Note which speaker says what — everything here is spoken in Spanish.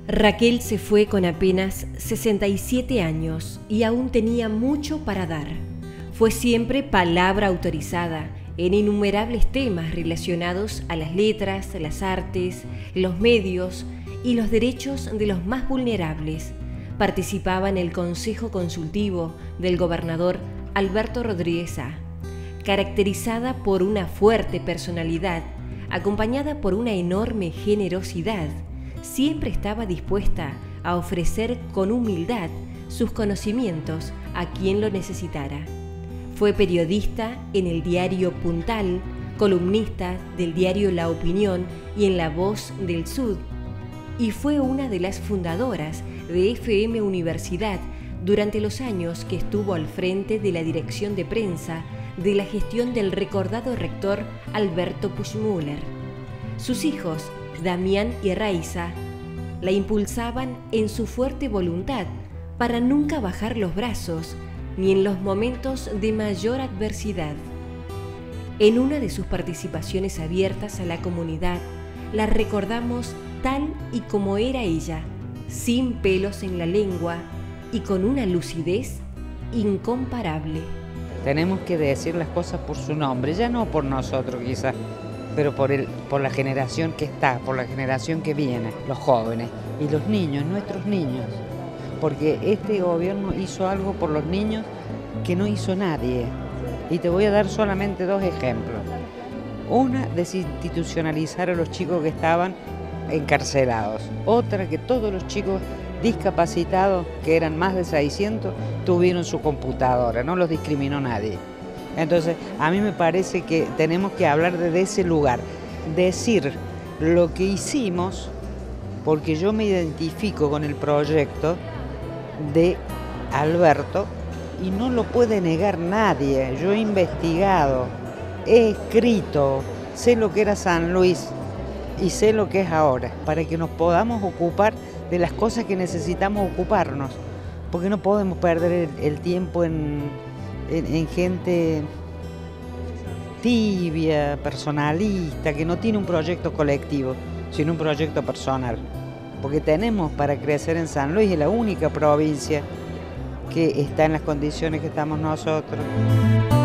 Speaker 1: Raquel se fue con apenas 67 años y aún tenía mucho para dar. Fue siempre palabra autorizada en innumerables temas relacionados a las letras, las artes, los medios y los derechos de los más vulnerables. Participaba en el Consejo Consultivo del gobernador Alberto Rodríguez Saa. Caracterizada por una fuerte personalidad, acompañada por una enorme generosidad, siempre estaba dispuesta a ofrecer con humildad sus conocimientos a quien lo necesitara. Fue periodista en el diario Puntal, columnista del diario La Opinión y en La Voz del Sud, y fue una de las fundadoras de FM Universidad durante los años que estuvo al frente de la dirección de prensa de la gestión del recordado rector Alberto Puigdemont. Sus hijos, Damián y Raiza, la impulsaban en su fuerte voluntad para nunca bajar los brazos ni en los momentos de mayor adversidad. En una de sus participaciones abiertas a la comunidad, la recordamos tal y como era ella, sin pelos en la lengua y con una lucidez incomparable.
Speaker 2: Tenemos que decir las cosas por su nombre, ya no por nosotros quizás, pero por la generación que está, por la generación que viene, los jóvenes y los niños, nuestros niños. Porque este gobierno hizo algo por los niños que no hizo nadie. Y te voy a dar solamente dos ejemplos. Una, desinstitucionalizar a los chicos que estaban encarcelados. Otra, que todos los chicos discapacitados, que eran más de 600, tuvieron su computadora, no los discriminó nadie. Entonces, a mí me parece que tenemos que hablar de ese lugar, decir lo que hicimos, porque yo me identifico con el proyecto de Alberto y no lo puede negar nadie. Yo he investigado, he escrito, sé lo que era San Luis y sé lo que es ahora, para que nos podamos ocupar de las cosas que necesitamos ocuparnos, porque no podemos perder el tiempo en gente tibia, personalista, que no tiene un proyecto colectivo, sino un proyecto personal. Porque tenemos para crecer en San Luis, es la única provincia que está en las condiciones que estamos nosotros.